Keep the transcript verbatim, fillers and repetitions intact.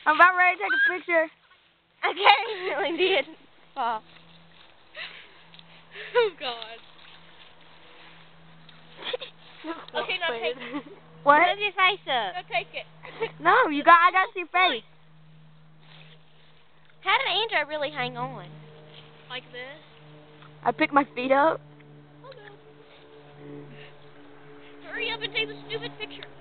I'm about ready to take a picture. Okay, you really did. Oh. Oh God. Okay, now take it. What? Move your face up. Now take it. No, you got. I got to see your face. How did Andrew really hang on? Like this. I picked my feet up. Hurry up and take the stupid picture.